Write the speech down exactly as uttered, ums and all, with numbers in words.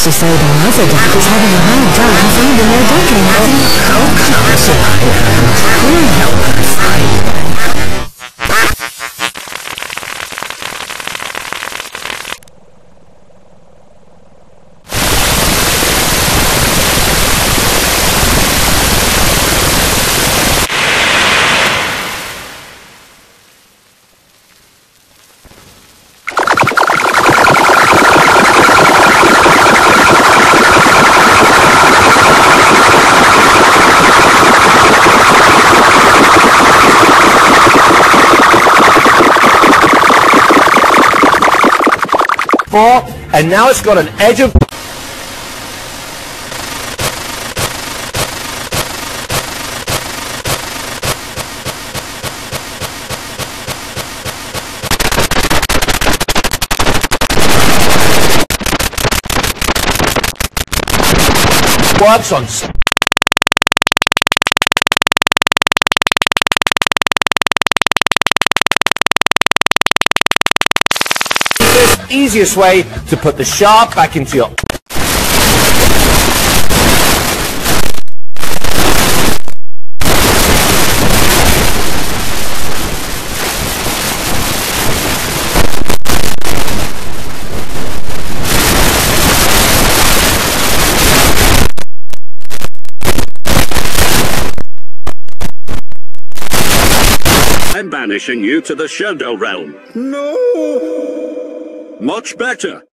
to say the other duck is having a hard time finding her ducklings. How close am I am to help her find them? And now it's got an edge of... works on... easiest way to put the sharp back into your... I'm banishing you to the Shadow Realm. No! Much better.